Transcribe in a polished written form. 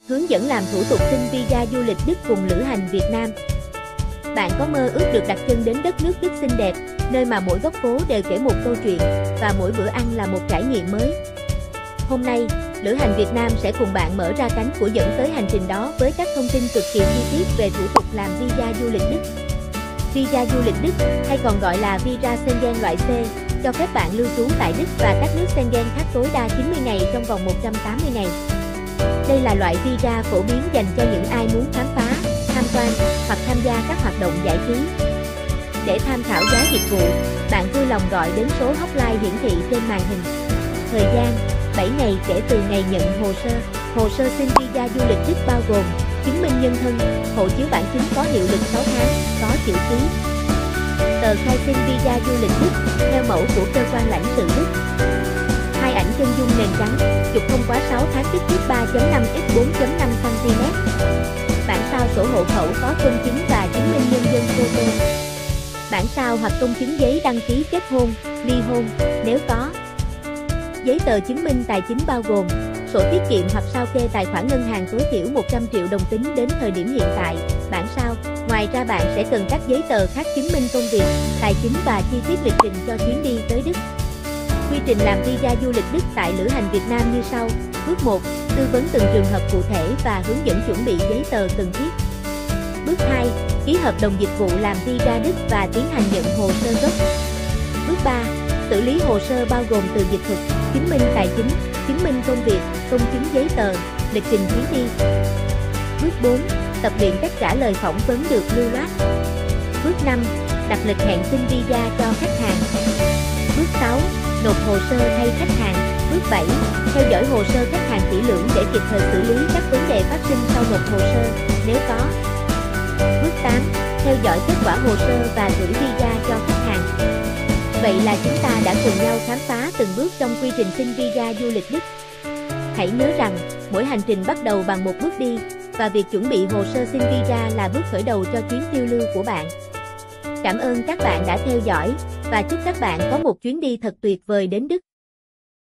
hướng dẫn làm thủ tục xin visa du lịch Đức cùng lữ hành Việt Nam. Bạn có mơ ước được đặt chân đến đất nước Đức xinh đẹp, nơi mà mỗi góc phố đều kể một câu chuyện, và mỗi bữa ăn là một trải nghiệm mới? Hôm nay, Lữ hành Việt Nam sẽ cùng bạn mở ra cánh cửa dẫn tới hành trình đó với các thông tin cực kỳ chi tiết về thủ tục làm visa du lịch Đức. Visa du lịch Đức, hay còn gọi là visa Schengen loại C, cho phép bạn lưu trú tại Đức và các nước Schengen khác tối đa 90 ngày trong vòng 180 ngày. Đây là loại visa phổ biến dành cho những ai muốn khám phá, tham quan hoặc tham gia các hoạt động giải trí. Để tham khảo giá dịch vụ, bạn vui lòng gọi đến số hotline hiển thị trên màn hình. Thời gian: 7 ngày kể từ ngày nhận hồ sơ. Hồ sơ xin visa du lịch Đức bao gồm chứng minh nhân thân, hộ chiếu bản chính có hiệu lực 6 tháng, có chữ ký. Tờ khai xin visa du lịch Đức theo mẫu của cơ quan lãnh sự Đức. 2 ảnh chân dung nền trắng, chụp không quá 6 tháng, kích thước 3.5 x 4.5 cm. Bản sao sổ hộ khẩu có công chứng và chứng minh nhân dân photo. Bản sao hoặc công chứng giấy đăng ký kết hôn, ly hôn, nếu có. Giấy tờ chứng minh tài chính bao gồm sổ tiết kiệm hoặc sao kê tài khoản ngân hàng tối thiểu 100 triệu đồng tính đến thời điểm hiện tại. Bản sao. Ngoài ra bạn sẽ cần các giấy tờ khác chứng minh công việc, tài chính và chi tiết lịch trình cho chuyến đi tới Đức. Quy trình làm visa du lịch Đức tại Lữ hành Việt Nam như sau. Bước 1. Tư vấn từng trường hợp cụ thể và hướng dẫn chuẩn bị giấy tờ cần thiết. Bước 2. Ký hợp đồng dịch vụ làm visa Đức và tiến hành nhận hồ sơ gốc. Bước 3. Xử lý hồ sơ bao gồm từ dịch thuật, chứng minh tài chính, chứng minh công việc, công chứng giấy tờ, lịch trình chuyến đi. Bước 4. Tập luyện cách trả lời phỏng vấn được lưu loát. Bước 5. Đặt lịch hẹn xin visa cho khách hàng. Bước 6. Nộp hồ sơ thay khách hàng. Bước 7. Theo dõi hồ sơ khách hàng kỹ lưỡng để kịp thời xử lý các vấn đề phát sinh sau nộp hồ sơ, nếu có. Bước 8. Theo dõi kết quả hồ sơ và gửi visa cho khách hàng. Vậy là chúng ta đã cùng nhau khám phá từng bước trong quy trình xin visa du lịch Đức. Hãy nhớ rằng, mỗi hành trình bắt đầu bằng một bước đi, và việc chuẩn bị hồ sơ xin visa là bước khởi đầu cho chuyến phiêu lưu của bạn. Cảm ơn các bạn đã theo dõi, và chúc các bạn có một chuyến đi thật tuyệt vời đến Đức.